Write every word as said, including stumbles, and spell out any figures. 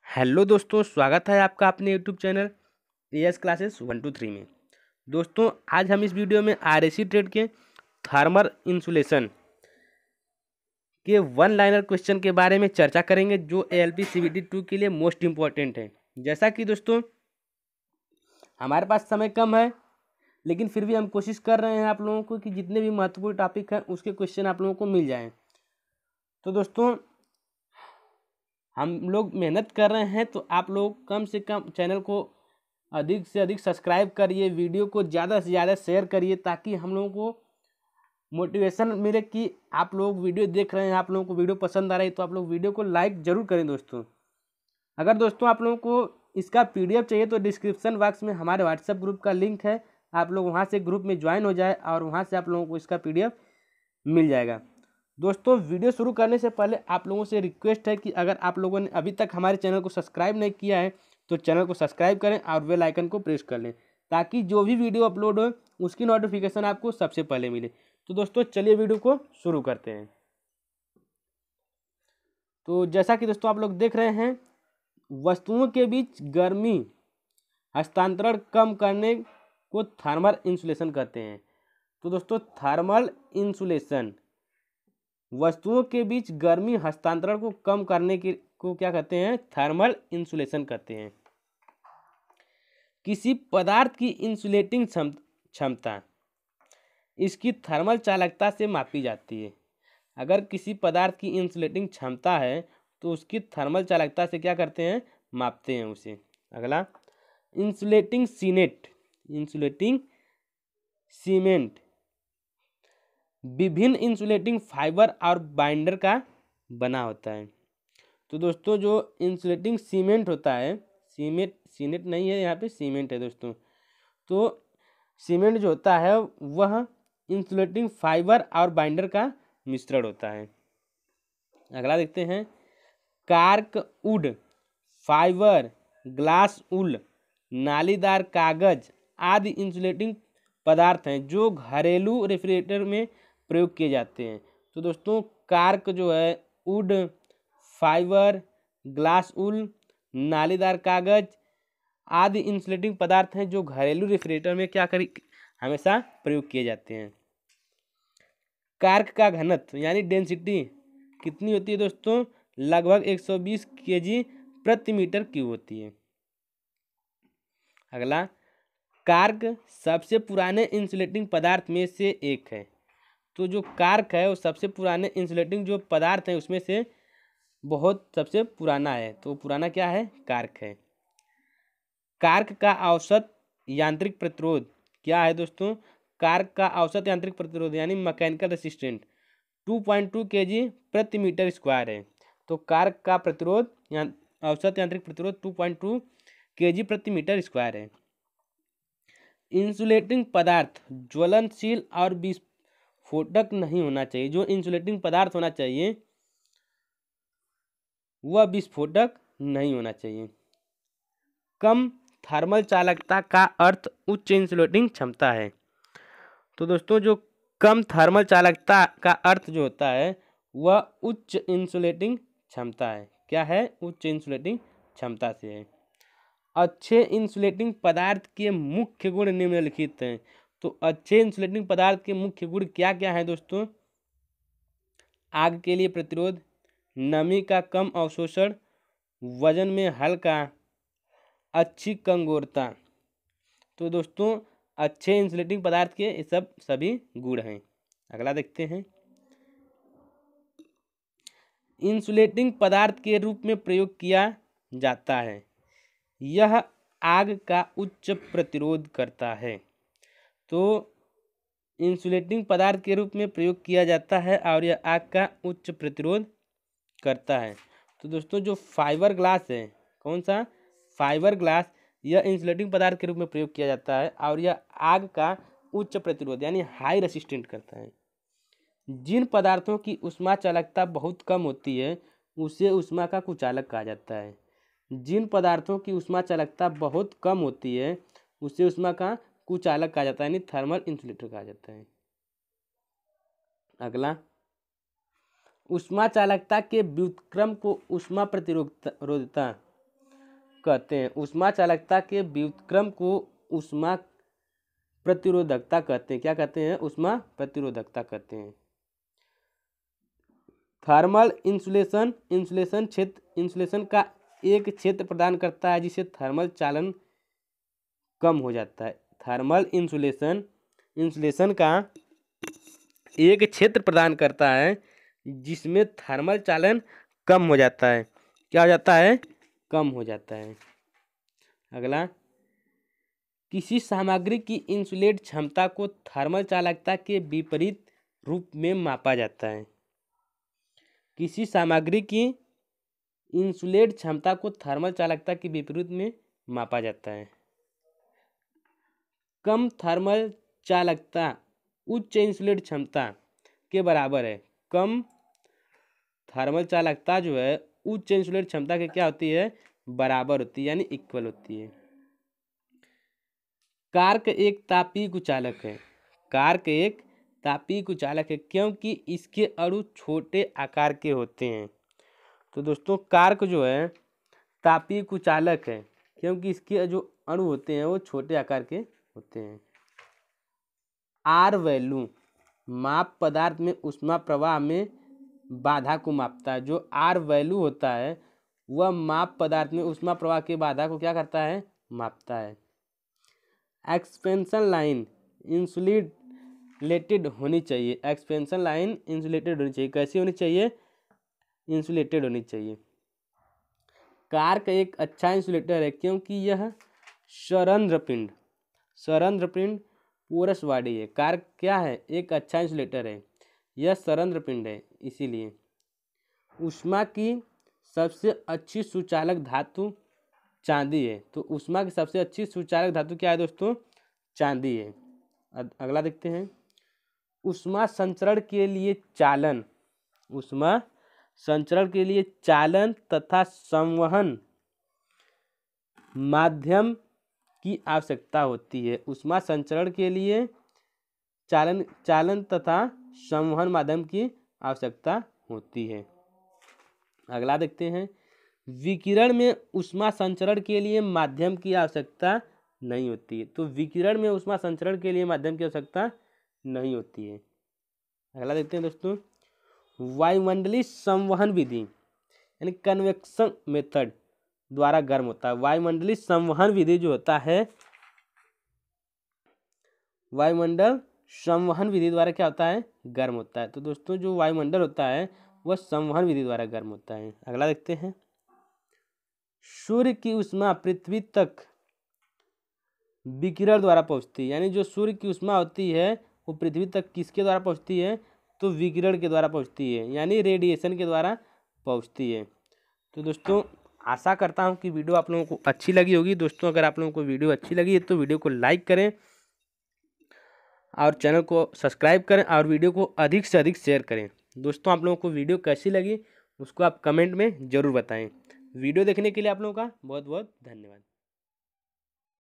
Hello दोस्तों, स्वागत है आपका अपने YouTube channel AS classes one two three में। दोस्तों, आज हम इस वीडियो में आरएसी ट्रेड के थर्मल इंसुलेशन के वन लाइनर क्वेश्चन के बारे में चर्चा करेंगे, जो एएलपी सीबीटी टू के लिए मोस्ट इम्पॉर्टेंट है। जैसा कि दोस्तों हमारे पास समय कम है, लेकिन फिर भी हम कोशिश कर रहे हैं आप लोगों को कि जितने भी महत्वपूर्ण टॉपिक हैं उसके क्वेश्चन आप लोगों को मिल जाएँ। तो दोस्तों हम लोग मेहनत कर रहे हैं, तो आप लोग कम से कम चैनल को अधिक से अधिक सब्सक्राइब करिए, वीडियो को ज़्यादा से ज़्यादा शेयर करिए, ताकि हम लोगों को मोटिवेशन मिले कि आप लोग वीडियो देख रहे हैं, आप लोगों को वीडियो पसंद आ रही है, तो आप लोग वीडियो को लाइक ज़रूर करें। दोस्तों अगर दोस्तों आप लोगों को इसका पीडीएफ चाहिए तो डिस्क्रिप्शन बॉक्स में हमारे व्हाट्सएप ग्रुप का लिंक है, आप लोग वहाँ से ग्रुप में ज्वाइन हो जाए और वहाँ से आप लोगों को इसका पीडीएफ मिल जाएगा। दोस्तों वीडियो शुरू करने से पहले आप लोगों से रिक्वेस्ट है कि अगर आप लोगों ने अभी तक हमारे चैनल को सब्सक्राइब नहीं किया है तो चैनल को सब्सक्राइब करें और बेल आइकन को प्रेस कर लें, ताकि जो भी वीडियो अपलोड हो उसकी नोटिफिकेशन आपको सबसे पहले मिले। तो दोस्तों चलिए वीडियो को शुरू करते हैं। तो जैसा कि दोस्तों आप लोग देख रहे हैं, वस्तुओं के बीच गर्मी हस्तांतरण कम करने को थर्मल इंसुलेशन कहते हैं। तो दोस्तों थर्मल इंसुलेशन वस्तुओं के बीच गर्मी हस्तांतरण को कम करने के को क्या कहते हैं? थर्मल इंसुलेशन कहते हैं। किसी पदार्थ की इंसुलेटिंग क्षमता इसकी थर्मल चालकता से मापी जाती है। अगर किसी पदार्थ की इंसुलेटिंग क्षमता है तो उसकी थर्मल चालकता से क्या करते हैं? मापते हैं उसे। अगला, इंसुलेटिंग सीमेंट इंसुलेटिंग सीमेंट विभिन्न इंसुलेटिंग फाइबर और बाइंडर का बना होता है। तो दोस्तों जो इंसुलेटिंग सीमेंट होता है, सीमेंट सीमेंट नहीं है यहाँ पे, सीमेंट है दोस्तों। तो सीमेंट जो होता है वह इंसुलेटिंग फाइबर और बाइंडर का मिश्रण होता है। अगला देखते हैं, cork wood, fibre, glass wool, नालीदार कागज आदि इंसुलेटिंग पदार्थ हैं जो घरेलू रेफ्रिजरेटर में प्रयोग किए जाते हैं। तो दोस्तों कार्क जो है, वुड, फाइबर, ग्लास वूल, नालीदार कागज आदि इंसुलेटिंग पदार्थ हैं जो घरेलू रेफ्रिजरेटर में क्या करी हमेशा प्रयोग किए जाते हैं। कार्क का घनत्व यानी डेंसिटी कितनी होती है दोस्तों? लगभग एक सौ बीस केजी प्रति मीटर क्यूब होती है। अगला, कार्क सबसे पुराने इंसुलेटिंग पदार्थ में से एक है। तो जो कार्क है वो सबसे पुराने इंसुलेटिंग जो पदार्थ है उसमें से बहुत सबसे पुराना है। तो पुराना क्या है? कार्क है। कार्क का औसत यांत्रिक प्रतिरोध क्या है दोस्तों? कार्क का औसत यांत्रिक प्रतिरोध यानी mechanical resistant two point two kg प्रति मीटर स्क्वायर है। तो कार्क का प्रतिरोध या औसत यांत्रिक प्रतिरोध टू पॉइंट टू केजी प्रति मीटर स्क्वायर है। इंसुलेटिंग पदार्थ ज्वलनशील और विस्फोटक नहीं होना चाहिए। जो इंसुलेटिंग पदार्थ होना चाहिए वह विस्फोटक नहीं होना चाहिए। कम थर्मल चालकता का अर्थ उच्च इंसुलेटिंग क्षमता है। तो दोस्तों जो कम थर्मल चालकता का अर्थ जो होता है वह उच्च इंसुलेटिंग क्षमता है। क्या है? उच्च इंसुलेटिंग क्षमता से है। अच्छे इंसुलेटिंग पदार्थ के मुख्य गुण निम्नलिखित हैं। तो अच्छे इंसुलेटिंग पदार्थ के मुख्य गुण क्या क्या हैं दोस्तों? आग के लिए प्रतिरोध, नमी का कम अवशोषण, वजन में हल्का, अच्छी कंगोरता। तो दोस्तों अच्छे इंसुलेटिंग पदार्थ के ये सब सभी गुण हैं। अगला देखते हैं, इंसुलेटिंग पदार्थ के रूप में प्रयोग किया जाता है। यह आग का उच्च प्रतिरोध करता है। तो इंसुलेटिंग पदार्थ के रूप में प्रयोग किया जाता है और यह आग का उच्च प्रतिरोध करता है। तो दोस्तों जो फाइबर ग्लास है, कौन सा? फाइबर ग्लास, यह इंसुलेटिंग पदार्थ के रूप में प्रयोग किया जाता है और यह आग का उच्च प्रतिरोध यानी हाई रेसिस्टेंट करता है। जिन पदार्थों की ऊष्मा चालकता बहुत कम होती है उसे ऊष्मा का कुचालक कहा जाता है। जिन पदार्थों की ऊष्मा चालकता बहुत कम होती है उसे ऊष्मा का कुचालक कहा जाता है, यानी थर्मल इंसुलेटर कहा जाता है। अगला, ऊष्मा चालकता के व्युत्क्रम को ऊष्मा प्रतिरोधता कहते हैं। ऊष्मा चालकता के व्युत्क्रम को ऊष्मा प्रतिरोधकता कहते हैं। क्या कहते हैं? ऊष्मा प्रतिरोधकता कहते हैं। थर्मल इंसुलेशन, इंसुलेशन क्षेत्र इंसुलेशन का एक क्षेत्र प्रदान करता है जिससे थर्मल चालन कम हो जाता है। थर्मल इंसुलेशन इंसुलेशन का एक क्षेत्र प्रदान करता है जिसमें थर्मल चालन कम हो जाता है। क्या हो जाता है? कम हो जाता है। अगला, किसी सामग्री की इंसुलेट क्षमता को थर्मल चालकता के विपरीत रूप में मापा जाता है। किसी सामग्री की इंसुलेट क्षमता को थर्मल चालकता के विपरीत में मापा जाता है। कम थर्मल चालकता उच्च इंसुलेट क्षमता के बराबर है। कम थर्मल चालकता जो है उच्च इंसुलेट क्षमता के क्या होती है? बराबर होती है, यानी इक्वल होती है। कार्क एक तापीय कुचालक है। कार्क एक तापीय कुचालक है क्योंकि इसके अणु छोटे आकार के होते हैं। तो दोस्तों कार्क जो है तापीय कुचालक है क्योंकि इसके जो अणु होते हैं वो छोटे आकार के होते हैं। आर वैल्यू माप पदार्थ में ऊष्मा प्रवाह में बाधा को मापता है। जो आर वैल्यू होता है वह माप पदार्थ में ऊष्मा प्रवाह के बाधा को क्या करता है? मापता है। एक्सपेंशन लाइन इंसुलेटेड होनी चाहिए। एक्सपेंशन लाइन इंसुलेटेड होनी चाहिए। कैसी होनी चाहिए? इंसुलेटेड होनी चाहिए। कार्क एक अच्छा इंसुलेटर है क्योंकि यह सरंध्र पिंड सरंध्र पिंड पोरस बॉडी है। कार्क क्या है? एक अच्छा इंसुलेटर है। यह सरंध्र पिंड है इसीलिए। ऊष्मा की सबसे अच्छी सुचालक धातु चांदी है। तो ऊष्मा की सबसे अच्छी सुचालक धातु क्या है दोस्तों? चांदी है। अगला देखते हैं। ऊष्मा संचरण के लिए चालन ऊष्मा संचरण के लिए चालन तथा संवहन माध्यम की आवश्यकता होती है। ऊष्मा संचरण के लिए चालन चालन तथा संवहन माध्यम की आवश्यकता होती है। अगला देखते हैं। विकिरण में ऊष्मा संचरण के लिए माध्यम की आवश्यकता नहीं होती है। तो विकिरण में ऊष्मा संचरण के लिए माध्यम की आवश्यकता नहीं होती है। अगला देखते हैं दोस्तों। वायुमंडलीय संवहन विधि यानी कन्वेक्शन मेथड द्वारा गर्म होता है। वायुमंडलीय संवहन विधि जो होता है वायुमंडल संवहन विधि द्वारा क्या होता है? गर्म होता है। तो दोस्तों जो वायुमंडल होता है वह संवहन विधि द्वारा गर्म होता है। अगला देखते हैं। सूर्य की ऊष्मा पृथ्वी तक विकिरण द्वारा पहुंचती है। यानी जो सूर्य की ऊष्मा होती है वो पृथ्वी तक किसके द्वारा पहुंचती है? तो विकिरण के द्वारा पहुंचती है, यानी रेडिएशन के द्वारा पहुंचती है। तो दोस्तों आशा करता हूं कि वीडियो आप लोगों को अच्छी लगी होगी। दोस्तों अगर आप लोगों को वीडियो अच्छी लगी है तो वीडियो को लाइक करें और चैनल को सब्सक्राइब करें और वीडियो को अधिक से अधिक शेयर करें। दोस्तों आप लोगों को वीडियो कैसी लगी उसको आप कमेंट में ज़रूर बताएं। वीडियो देखने के लिए आप लोगों का बहुत बहुत धन्यवाद।